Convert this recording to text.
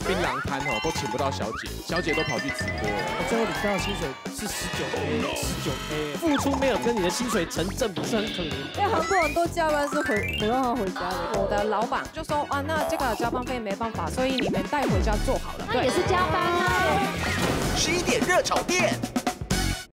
槟榔摊哦都请不到小姐，小姐都跑去直播了。 我最后领到的薪水是19K，付出没有跟你的薪水成正比，是很可怜。 因为韩国很多加班是没办法回家的。我的老板就说啊，那这个加班费没办法，所以你们带回家做好了。 那也是加班啊。 11点热炒店。